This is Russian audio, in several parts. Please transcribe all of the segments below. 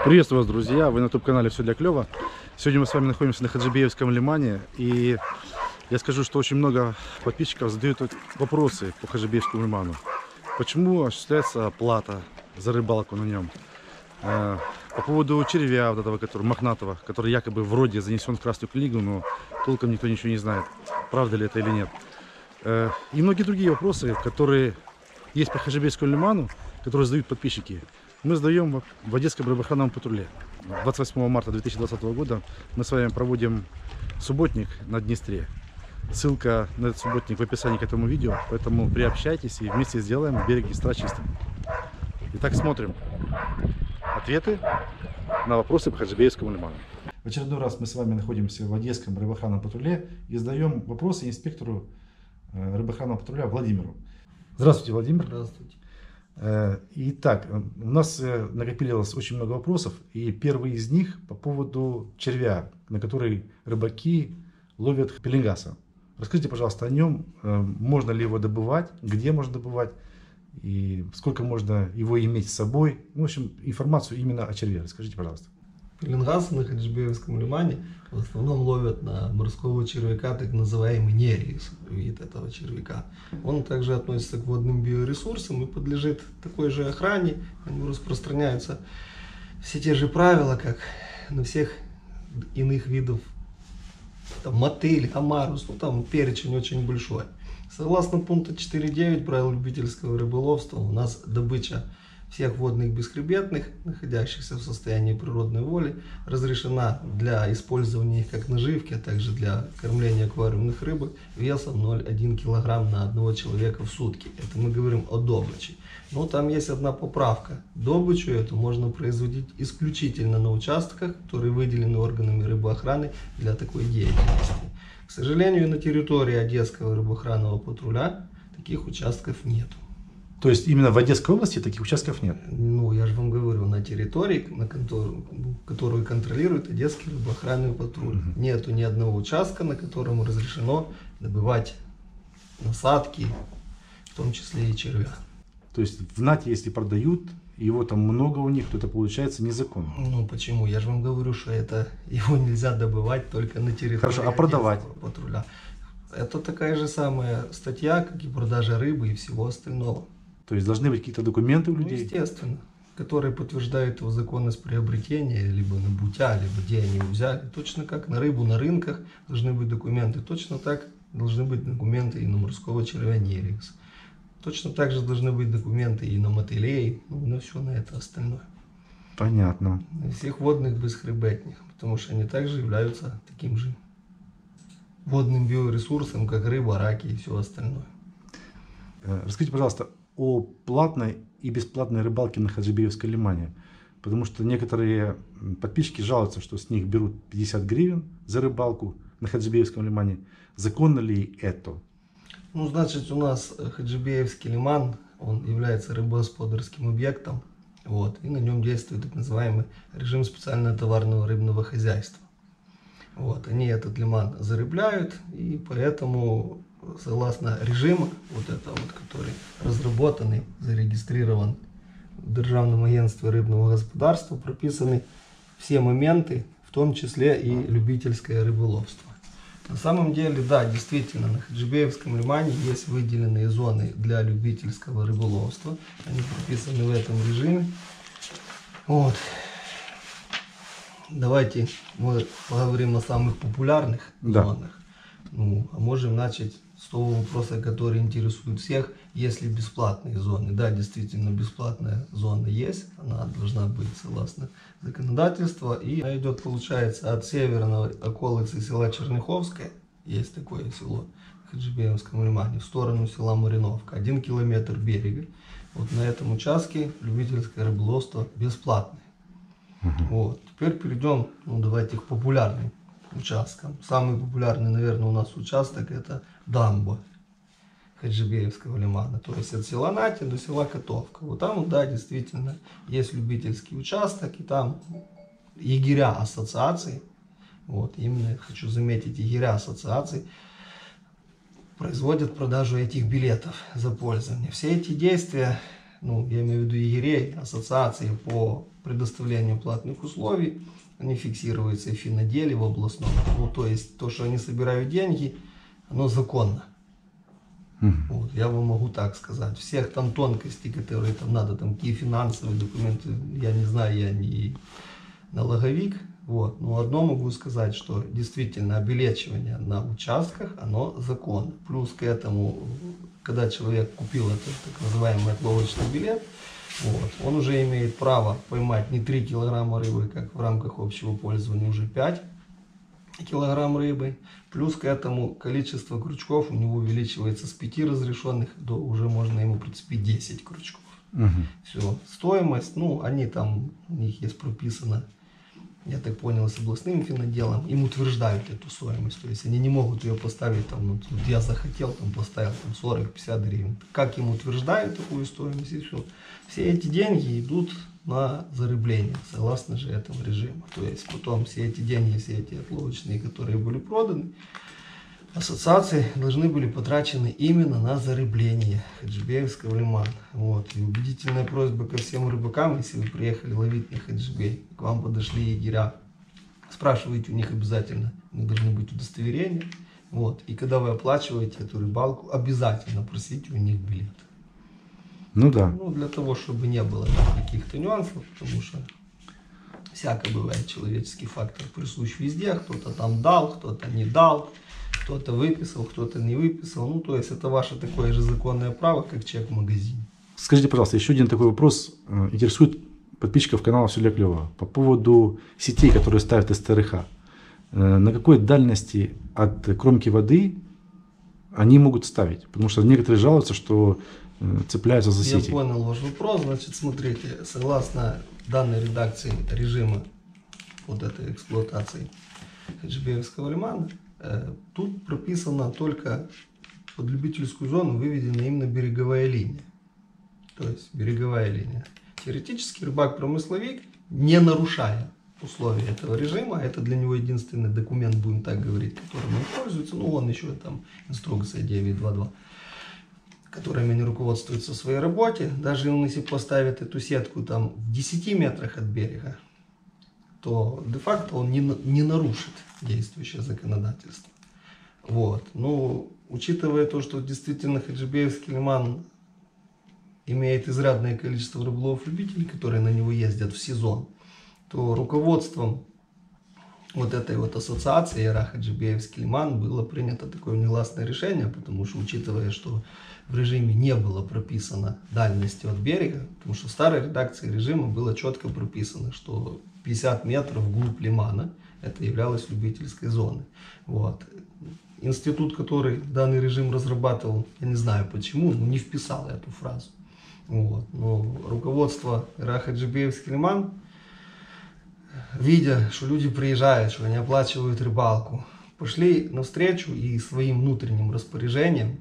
Приветствую вас, друзья! Вы на YouTube-канале «Все для клёва». Сегодня мы с вами находимся на Хаджибеевском лимане. И я скажу, что очень много подписчиков задают вопросы по Хаджибеевскому лиману. Почему осуществляется оплата за рыбалку на нем? По поводу червя вот этого, мохнатого, который якобы вроде занесен в Красную книгу, но толком никто ничего не знает, правда ли это или нет. И многие другие вопросы, которые есть по Хаджибеевскому лиману, которые задают подписчики. Мы сдаем в Одесском рыбоохранном патруле. 28 марта 2020 года мы с вами проводим субботник на Днестре. Ссылка на этот субботник в описании к этому видео, поэтому приобщайтесь и вместе сделаем берег Днестра чистым. Итак, смотрим ответы на вопросы по Хаджибеевскому лиману. В очередной раз мы с вами находимся в Одесском рыбоохранном патруле и задаем вопросы инспектору рыбоохранного патруля Владимиру. Здравствуйте, Владимир. Здравствуйте. Итак, у нас накопилось очень много вопросов, и первый из них по поводу червя, на который рыбаки ловят пеленгаса. Расскажите, пожалуйста, о нем. Можно ли его добывать, где можно добывать, и сколько можно его иметь с собой. В общем, информацию именно о черве. Расскажите, пожалуйста. Пеленгаса на Хаджибеевском лимане в основном ловят на морского червяка, так называемый нереис, вид этого червяка. Он также относится к водным биоресурсам и подлежит такой же охране. На него распространяются все те же правила, как на всех иных видов, там, мотыль, амарус, ну там перечень очень большой. Согласно пункту 4.9 правил любительского рыболовства, у нас добыча всех водных бесхребетных, находящихся в состоянии природной воли, разрешена для использования их как наживки, а также для кормления аквариумных рыбок весом 0,1 кг на одного человека в сутки. Это мы говорим о добыче. Но там есть одна поправка. Добычу эту можно производить исключительно на участках, которые выделены органами рыбоохраны для такой деятельности. К сожалению, на территории Одесского рыбоохранного патруля таких участков нет. То есть именно в Одесской области таких участков нет? Ну, я же вам говорю, на территории, которую контролирует Одесский рыбоохранный патруль. Нету ни одного участка, на котором разрешено добывать насадки, в том числе и червя. То есть в НАТе, если продают, его там много у них, то это получается незаконно. Ну почему? Я же вам говорю, что его нельзя добывать только на территории. Хорошо, а продавать? Патруля. Это такая же самая статья, как и продажа рыбы и всего остального. То есть должны быть какие-то документы у людей? Ну, естественно, которые подтверждают его законность приобретения, либо набутия, либо где они его взяли. Точно как на рыбу на рынках должны быть документы, точно так должны быть документы и на морского червя нереис. Точно так же должны быть документы и на мотылей, ну и на все на это остальное. Понятно. И всех водных бесхребетных, потому что они также являются таким же водным биоресурсом, как рыба, раки и все остальное. Расскажите, пожалуйста, о платной и бесплатной рыбалке на Хаджибеевском лимане. Потому что некоторые подписчики жалуются, что с них берут 50 гривен за рыбалку на Хаджибеевском лимане. Законно ли это? Ну, значит, у нас Хаджибеевский лиман, он является рыбогосподарским объектом, вот, и на нем действует так называемый режим специального товарного рыбного хозяйства. Вот, они этот лиман зарыбляют, и поэтому, согласно режиму, вот это вот, который разработанный, зарегистрирован в Державном агентстве рыбного господарства, прописаны все моменты, в том числе и любительское рыболовство. На самом деле, да, действительно, на Хаджибеевском лимане есть выделенные зоны для любительского рыболовства. Они прописаны в этом режиме. Вот. Давайте мы поговорим о самых популярных зонах. Ну, а можем начать с того вопроса, который интересует всех. Есть ли бесплатные зоны? Да, действительно, бесплатная зона есть. Она должна быть согласно законодательству. И она идет, получается, от северной околицы села Черняховское. Есть такое село в Хаджибеевском лимане. В сторону села Мариновка. 1 километр берега. Вот на этом участке любительское рыболовство бесплатное. Вот. Теперь перейдем, ну, давайте к популярным участкам. Самый популярный, наверное, у нас участок — это дамба Хаджибеевского лимана. То есть от села Нати до села Котовка. Вот там, да, действительно, есть любительский участок. И там егеря ассоциаций, вот, именно хочу заметить, егеря ассоциаций производят продажу этих билетов за пользование. Все эти действия, ну, я имею в виду егерей, ассоциации по предоставления платных условий, они фиксируются в финоделе, в областном. Ну, то есть то, что они собирают деньги, оно законно. Вот, я вам могу так сказать. Всех там тонкостей, которые там надо, там какие финансовые документы, я не знаю, я не налоговик. Вот. Но одно могу сказать, что действительно обелечивание на участках, оно законно. Плюс к этому, когда человек купил этот так называемый отловочный билет, вот, он уже имеет право поймать не 3 килограмма рыбы, как в рамках общего пользования, уже 5 килограмм рыбы. Плюс к этому количество крючков у него увеличивается с 5 разрешенных до уже можно ему прицепить 10 крючков. Все. Стоимость, ну, они там, у них есть прописано, я так понял, с областным финоделом, им утверждают эту стоимость. То есть они не могут ее поставить, там, ну, я захотел, там, поставил там, 40-50 гривен. Как им утверждают такую стоимость, и все. Все эти деньги идут на зарыбление, согласно же этому режиму. То есть потом все эти деньги, все эти отловочные, которые были проданы, ассоциации должны были потрачены именно на зарыбление Хаджибеевского лимана. Вот. И убедительная просьба ко всем рыбакам, если вы приехали ловить на Хаджибей, к вам подошли егеря, спрашивайте у них обязательно, у них должны быть удостоверения. Вот. И когда вы оплачиваете эту рыбалку, обязательно просите у них билет. Ну да. Ну, для того, чтобы не было каких-то нюансов, потому что всяко бывает, человеческий фактор присущ везде, кто-то там дал, кто-то не дал, кто-то выписал, кто-то не выписал. Ну, то есть это ваше такое же законное право, как чек в магазине. Скажите, пожалуйста, еще один такой вопрос интересует подписчиков канала «Все для клёва» по поводу сетей, которые ставят СТРХ. На какой дальности от кромки воды они могут ставить? Потому что некоторые жалуются, что цепляются за сети. Я понял ваш вопрос. Значит, смотрите, согласно данной редакции режима вот этой эксплуатации Хаджибеевского лимана, тут прописано только под любительскую зону выведена именно береговая линия. То есть береговая линия. Теоретически рыбак-промысловик, не нарушая условия этого режима, это для него единственный документ, будем так говорить, которым он пользуется, ну он еще там инструкция 9.2.2, которыми они руководствуются в своей работе. Даже если поставит эту сетку там в 10 метрах от берега, то де-факто он не нарушит действующее законодательство. Вот. Ну, учитывая то, что действительно Хаджибеевский лиман имеет изрядное количество рыболовов-любителей, которые на него ездят в сезон, то руководством вот этой вот ассоциации Хаджибеевский лиман было принято такое негласное решение, потому что, учитывая, что в режиме не было прописано дальности от берега, потому что в старой редакции режима было четко прописано, что 50 метров вглубь лимана это являлось любительской зоной. Вот. Институт, который данный режим разрабатывал, я не знаю почему, но не вписал эту фразу. Вот. Но руководство Хаджибеевский лиман, видя, что люди приезжают, что они оплачивают рыбалку, пошли навстречу и своим внутренним распоряжением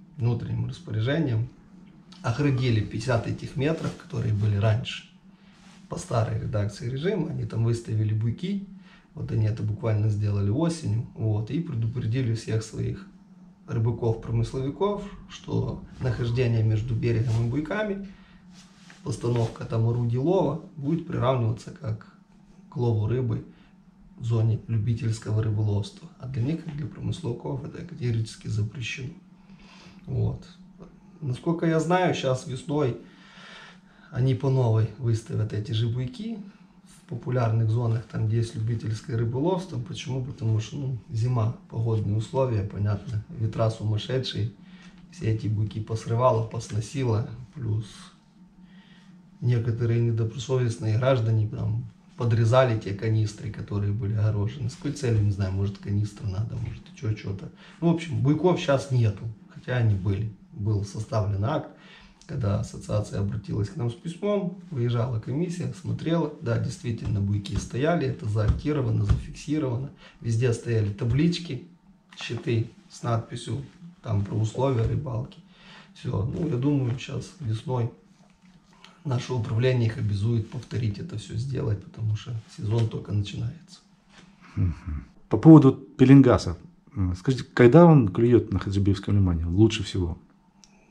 оградили 50 этих метров, которые были раньше по старой редакции режима. Они там выставили буйки, вот они это буквально сделали осенью, вот, и предупредили всех своих рыбаков-промысловиков, что нахождение между берегом и буйками, постановка там орудий лова будет приравниваться как к лову рыбы в зоне любительского рыболовства. А для них, как для промысловиков, это категорически запрещено. Вот. Насколько я знаю, сейчас весной они по новой выставят эти же буйки в популярных зонах, там где есть любительское рыболовство. Почему? Потому что зима, погодные условия, понятно, ветра сумасшедшие, все эти буйки посрывало, посносило, плюс некоторые недобросовестные граждане там подрезали те канистры, которые были огорожены. С какой целью, не знаю, может канистры надо, может еще что-то. Ну, в общем, буйков сейчас нету, хотя они были. Был составлен акт, когда ассоциация обратилась к нам с письмом, выезжала комиссия, смотрела, да, действительно буйки стояли, это заактировано, зафиксировано, везде стояли таблички, щиты с надписью там про условия рыбалки. Все, ну, я думаю, сейчас весной наше управление их обязует повторить это все сделать, потому что сезон только начинается. По поводу пеленгаса. Скажите, когда он клюет на Хаджибеевском лимане лучше всего?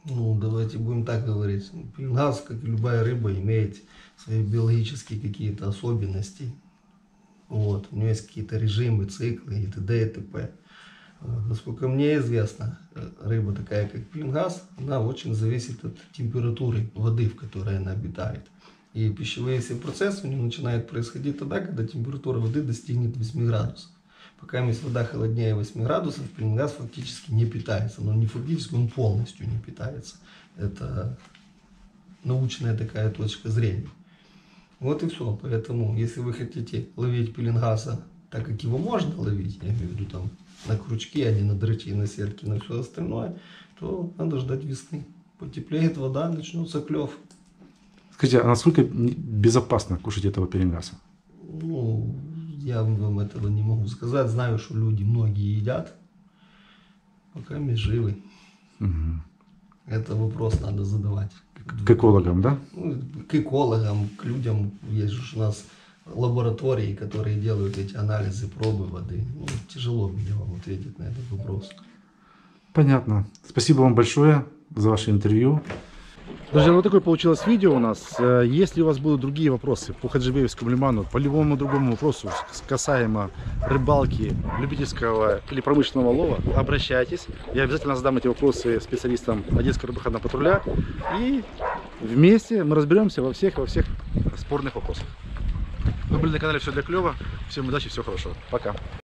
Ну, давайте будем так говорить. Пеленгаз, как и любая рыба, имеет свои биологические какие-то особенности. Вот. У него есть какие-то режимы, циклы и т.д. и т.п. Насколько мне известно, рыба такая, как пеленгаз, она очень зависит от температуры воды, в которой она обитает. И пищевые все процессы у нее начинают происходить тогда, когда температура воды достигнет 8 градусов. Пока вода холоднее 8 градусов, пеленгаз фактически не питается. Но не фактически, он полностью не питается. Это научная такая точка зрения. Вот и все. Поэтому, если вы хотите ловить пеленгаза так, как его можно ловить, я имею в виду там на крючки, а не на дрочи, на сетки, на все остальное, то надо ждать весны. Потеплеет вода, начнется клев. Скажите, а насколько безопасно кушать этого пеленгаза? Ну, я вам этого не могу сказать. Знаю, что люди многие едят, пока мы живы. Угу. Это вопрос надо задавать. К экологам, да? Ну, к экологам, к людям. Есть же у нас лаборатории, которые делают эти анализы, пробы воды. Ну, тяжело мне вам ответить на этот вопрос. Понятно. Спасибо вам большое за ваше интервью. Друзья, вот такое получилось видео у нас. Если у вас будут другие вопросы по Хаджибеевскому лиману, по любому другому вопросу касаемо рыбалки, любительского или промышленного лова, обращайтесь. Я обязательно задам эти вопросы специалистам Одесского рыбоохранного патруля. И вместе мы разберемся во всех спорных вопросах. Вы были на канале «Все для клёва». Всем удачи, всего хорошего. Пока.